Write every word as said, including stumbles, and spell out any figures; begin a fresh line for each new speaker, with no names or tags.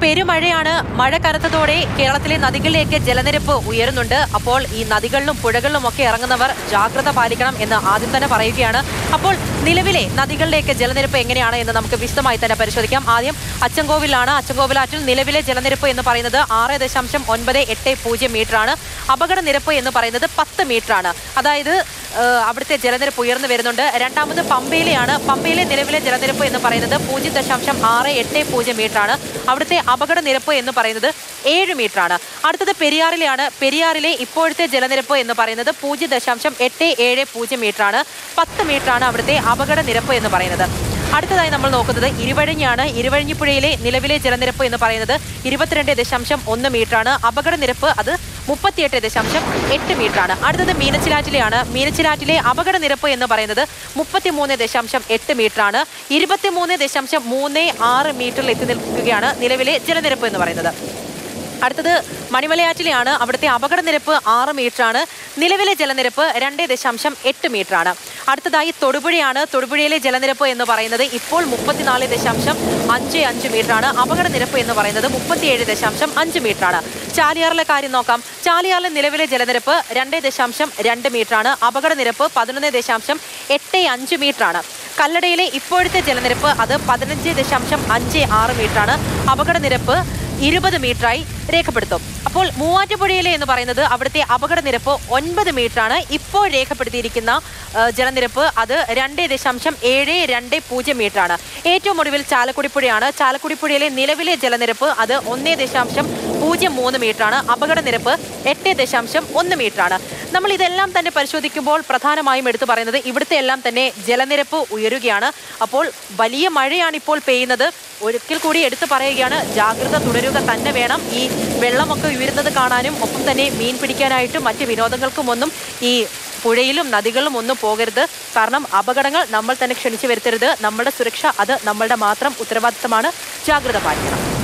പെരുമഴയാണ്. മഴ കനത്തതോടെ കേരളത്തിലെ നദികളിലേക്ക് ജലനിരപ്പ് ഉയരുന്നുണ്ട്. അപ്പോൾ ഈ നദികളിലും പുഴകളിലും ഒക്കെ ഇറങ്ങുന്നവർ ജാഗ്രത പാലിക്കണം എന്ന് ആദ്യം തന്നെ പറയുകയാണ്. അപ്പോൾ നിലവിലെ നദികളിലേക്ക് ജലനിരപ്പ് എങ്ങനെയാണ് എന്ന് നമുക്ക് വിശദമായി തന്നെ പരിശോധിക്കാം. ആദ്യം അച്ചൻകോവിലാണ്. അച്ചൻകോവിലാറ്റിൽ നിലവിലെ ജലനിരപ്പ് എന്ന് പറയുന്നത് ആറ് ദശാംശം ഒൻപത് എട്ട് പൂജ്യം മീറ്റർ ആണ്. അപകട നിരപ്പ് എന്ന് പറയുന്നത് പത്ത് മീറ്റർ ആണ്. അതായത് അവിടുത്തെ ജലനിരപ്പ് ഉയർന്നു വരുന്നുണ്ട്. രണ്ടാമത് പമ്പയിലെയാണ്. പമ്പയിലെ നിലവിലെ ജലനിരപ്പ് എന്ന് പറയുന്നത് പൂജ്യം ദശാംശം ആറ് എട്ട് പൂജ്യം മീറ്റർ ആണ്. അവിടുത്തെ അപകട നിരപ്പ് എന്ന് പറയുന്നത് ഏഴ് മീറ്റർ ആണ്. അടുത്തത് പെരിയാറിലെയാണ്. പെരിയാറിലെ ഇപ്പോഴത്തെ ജലനിരപ്പ് എന്ന് പറയുന്നത് പൂജ്യം ദശാംശം എട്ട് ഏഴ് പൂജ്യം മീറ്റർ ആണ്. പത്ത് മീറ്റർ ആണ് അവിടുത്തെ അപകട നിരപ്പ് എന്ന് പറയുന്നത്. അടുത്തതായി നമ്മൾ നോക്കുന്നത് ഇരുവഴിഞ്ഞാണ്. ഇരുവഴിഞ്ഞിപ്പുഴയിലെ നിലവിലെ ജലനിരപ്പ് എന്ന് പറയുന്നത് ഇരുപത്തിരണ്ട് ദശാംശം ഒന്ന് മീറ്റർ ആണ്. അപകട നിരപ്പ് അത് മുപ്പത്തിയെട്ട് ദശാംശം എട്ട് മീറ്റർ ആണ്. അടുത്തത് മീനച്ചിലാറ്റിലെയാണ്. മീനച്ചിലാറ്റിലെ അപകട നിരപ്പ് എന്ന് പറയുന്നത് മുപ്പത്തിമൂന്ന് ദശാംശം എട്ട് മീറ്റർ ആണ്. ഇരുപത്തിമൂന്ന് ദശാംശം മൂന്ന് ആറ് മീറ്ററിൽ എത്തി നിൽക്കുകയാണ് നിലവിലെ ജലനിരപ്പ് എന്ന് പറയുന്നത്. അടുത്തത് മണിമലയാറ്റിലെയാണ്. അവിടുത്തെ അപകട നിരപ്പ് ആറ് മീറ്റർ ആണ്. നിലവിലെ ജലനിരപ്പ് രണ്ട് ദശാംശം എട്ട് മീറ്റർ ആണ്. അടുത്തതായി തൊടുപുഴയാണ്. തൊടുപുഴയിലെ ജലനിരപ്പ് എന്ന് പറയുന്നത് ഇപ്പോൾ മുപ്പത്തിനാല് ദശാംശം അഞ്ച് അഞ്ച് മീറ്റർ ആണ്. അപകട നിരപ്പ് എന്ന് പറയുന്നത് മുപ്പത്തിയേഴ് ദശാംശം അഞ്ച് മീറ്റർ ആണ്. ചാലിയാറിലെ കാര്യം നോക്കാം. ചാലിയാറിലെ നിലവിലെ ജലനിരപ്പ് രണ്ട് ദശാംശം രണ്ട് മീറ്റർ ആണ്. അപകട നിരപ്പ് പതിനൊന്ന് ദശാംശം എട്ട് അഞ്ച് മീറ്റർ ആണ്. കല്ലടയിലെ ഇപ്പോഴത്തെ ജലനിരപ്പ് അത് പതിനഞ്ച് ദശാംശം അഞ്ച് ആറ് മീറ്റർ ആണ്. അപകട നിരപ്പ് ഇരുപത് മീറ്ററായി രേഖപ്പെടുത്തും. അപ്പോൾ മൂവാറ്റുപുഴയിലെ എന്ന് പറയുന്നത് അവിടുത്തെ അപകട നിരപ്പ് ഒൻപത് മീറ്റർ ആണ്. ഇപ്പോൾ രേഖപ്പെടുത്തിയിരിക്കുന്ന ജലനിരപ്പ് അത് രണ്ട് ദശാംശം ഏഴ് രണ്ട് പൂജ്യം മീറ്റർ ആണ്. ഏറ്റവും ഒടുവിൽ ചാലക്കുടിപ്പുഴയാണ്. ചാലക്കുടിപ്പുഴയിലെ നിലവിലെ ജലനിരപ്പ് അത് ഒന്ന് ദശാംശം പൂജ്യം മൂന്ന് മീറ്റർ ആണ്. അപകട നിരപ്പ് എട്ട് ദശാംശം ഒന്ന് മീറ്റർ ആണ്. നമ്മൾ ഇതെല്ലാം തന്നെ പരിശോധിക്കുമ്പോൾ പ്രധാനമായും എടുത്തു പറയുന്നത് ഇവിടുത്തെ എല്ലാം തന്നെ ജലനിരപ്പ് ഉയരുകയാണ്. അപ്പോൾ വലിയ മഴയാണ് ഇപ്പോൾ പെയ്യുന്നത്. ഒരിക്കൽ കൂടി എടുത്തു പറയുകയാണ്, ജാഗ്രത തുടരുക തന്നെ വേണം. ഈ വെള്ളമൊക്കെ ഉയരുന്നത് കാണാനും ഒപ്പം തന്നെ മീൻ പിടിക്കാനായിട്ടും മറ്റ് വിനോദങ്ങൾക്കും ഒന്നും ഈ പുഴയിലും നദികളിലും ഒന്നും പോകരുത്. കാരണം അപകടങ്ങൾ നമ്മൾ തന്നെ ക്ഷണിച്ചു വരുത്തരുത്. നമ്മുടെ സുരക്ഷ അത് നമ്മളുടെ മാത്രം ഉത്തരവാദിത്തമാണ്. ജാഗ്രത പാലിക്കണം.